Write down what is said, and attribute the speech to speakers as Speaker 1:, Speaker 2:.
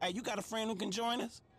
Speaker 1: Hey, you got a friend who can join us?